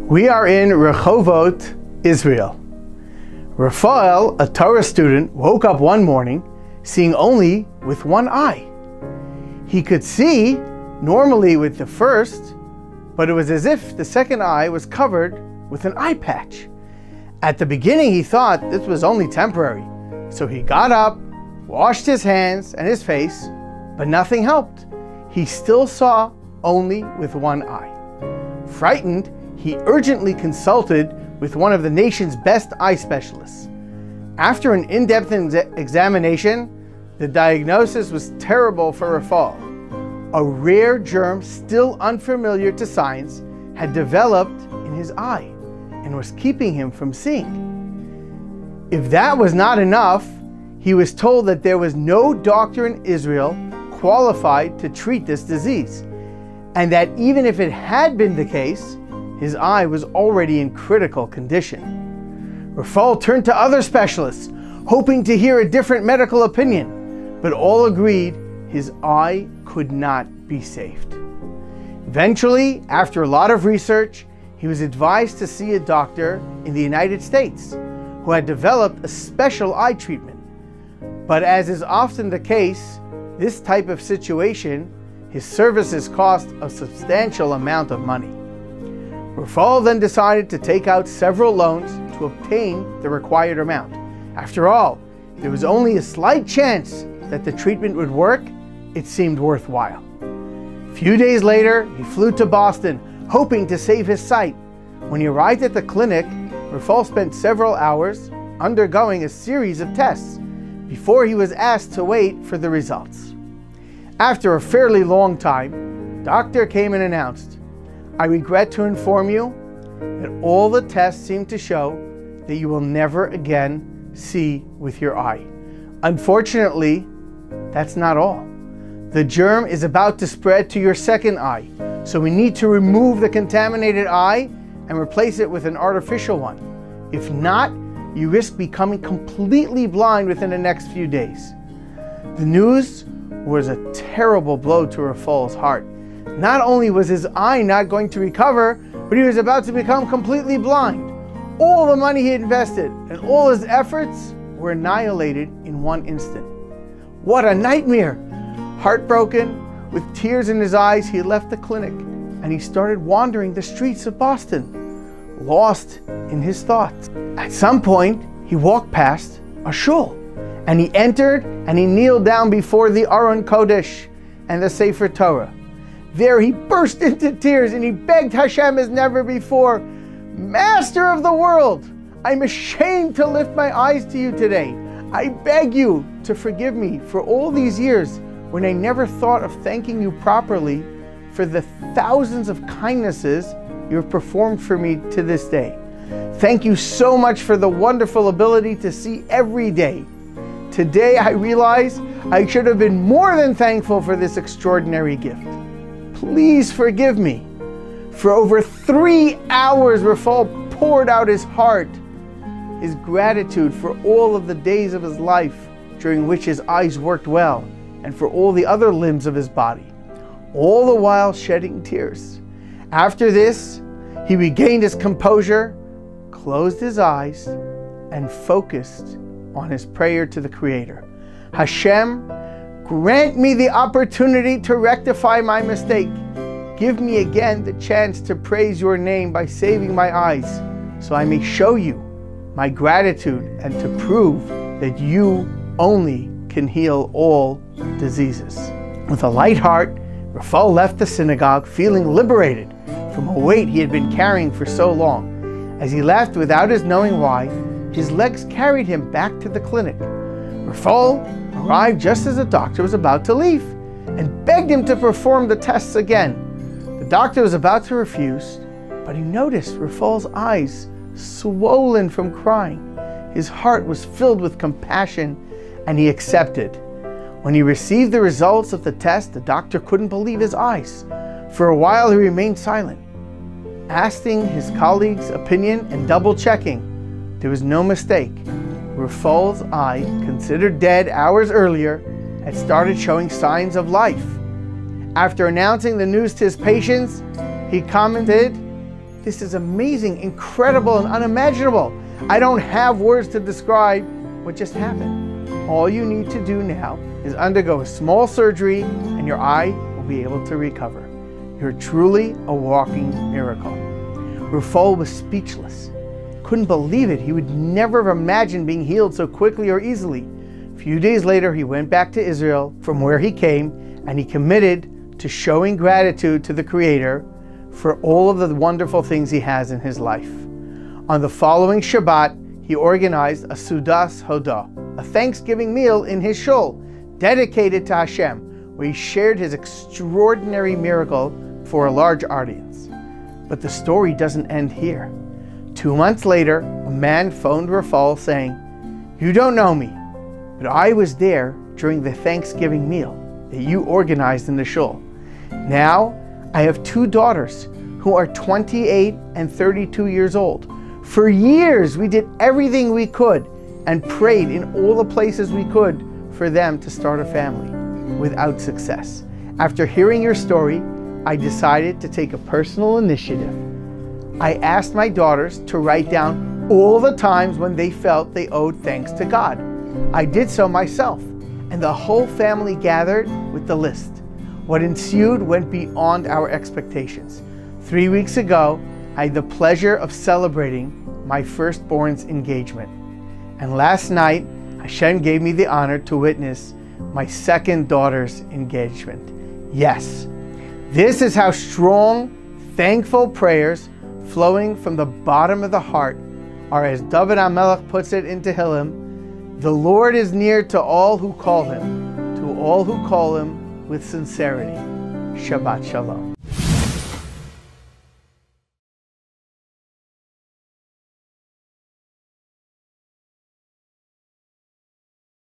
We are in Rehovot, Israel. Raphael, a Torah student, woke up one morning seeing only with one eye. He could see normally with the first, but it was as if the second eye was covered with an eye patch. At the beginning he thought this was only temporary, so he got up, washed his hands and his face, but nothing helped. He still saw only with one eye. Frightened, he urgently consulted with one of the nation's best eye specialists. After an in-depth examination, the diagnosis was terrible for Raphael. A rare germ still unfamiliar to science had developed in his eye and was keeping him from seeing. If that was not enough, he was told that there was no doctor in Israel qualified to treat this disease, and that even if it had been the case, his eye was already in critical condition. Raphael turned to other specialists, hoping to hear a different medical opinion, but all agreed his eye could not be saved. Eventually, after a lot of research, he was advised to see a doctor in the United States who had developed a special eye treatment. But as is often the case, this type of situation, his services cost a substantial amount of money. Raphael then decided to take out several loans to obtain the required amount. After all, there was only a slight chance that the treatment would work. It seemed worthwhile. A few days later, he flew to Boston, hoping to save his sight. When he arrived at the clinic, Raphael spent several hours undergoing a series of tests before he was asked to wait for the results. After a fairly long time, the doctor came and announced, "I regret to inform you that all the tests seem to show that you will never again see with your eye. Unfortunately, that's not all. The germ is about to spread to your second eye, so we need to remove the contaminated eye and replace it with an artificial one. If not, you risk becoming completely blind within the next few days." The news was a terrible blow to Raphael's heart. Not only was his eye not going to recover, but he was about to become completely blind. All the money he invested and all his efforts were annihilated in one instant. What a nightmare! Heartbroken, with tears in his eyes, he left the clinic and he started wandering the streets of Boston, lost in his thoughts. At some point, he walked past a shul and he entered and he kneeled down before the Aron Kodesh and the Sefer Torah. There he burst into tears and he begged Hashem as never before, "Master of the world, I'm ashamed to lift my eyes to you today. I beg you to forgive me for all these years when I never thought of thanking you properly for the thousands of kindnesses you have performed for me to this day. Thank you so much for the wonderful ability to see every day. Today I realize I should have been more than thankful for this extraordinary gift. Please forgive me." For over 3 hours, Raphael poured out his heart, his gratitude for all of the days of his life during which his eyes worked well, and for all the other limbs of his body, all the while shedding tears. After this, he regained his composure, closed his eyes, and focused on his prayer to the Creator. "Hashem, grant me the opportunity to rectify my mistake. Give me again the chance to praise your name by saving my eyes, so I may show you my gratitude and to prove that you only can heal all diseases." With a light heart, Raphael left the synagogue feeling liberated from a weight he had been carrying for so long. As he left without his knowing why, his legs carried him back to the clinic. Raphael arrived just as the doctor was about to leave and begged him to perform the tests again. The doctor was about to refuse, but he noticed Raphael's eyes swollen from crying. His heart was filled with compassion and he accepted. When he received the results of the test, the doctor couldn't believe his eyes. For a while he remained silent, asking his colleagues' opinion and double-checking. There was no mistake. Raphael's eye, considered dead hours earlier, had started showing signs of life. After announcing the news to his patients, he commented, This is amazing, incredible, and unimaginable. I don't have words to describe what just happened. All you need to do now is undergo a small surgery and your eye will be able to recover. You're truly a walking miracle." Rafal was speechless. Couldn't believe it. He would never have imagined being healed so quickly or easily. A few days later, he went back to Israel from where he came, and he committed to showing gratitude to the Creator for all of the wonderful things he has in his life. On the following Shabbat, he organized a Sudas Hodah, a Thanksgiving meal in his shul, dedicated to Hashem, where he shared his extraordinary miracle for a large audience. But the story doesn't end here. 2 months later, a man phoned Rafal saying, "You don't know me, but I was there during the Thanksgiving meal that you organized in the shul. Now, I have 2 daughters who are 28 and 32 years old. For years, we did everything we could and prayed in all the places we could for them to start a family without success. After hearing your story, I decided to take a personal initiative. I asked my daughters to write down all the times when they felt they owed thanks to God. I did so myself, and the whole family gathered with the list. What ensued went beyond our expectations. 3 weeks ago, I had the pleasure of celebrating my firstborn's engagement. And last night, Hashem gave me the honor to witness my second daughter's engagement. Yes, this is how strong, thankful prayers flowing from the bottom of the heart are, as David HaMelech puts it in Tehillim, "The Lord is near to all who call Him, to all who call Him with sincerity." Shabbat Shalom.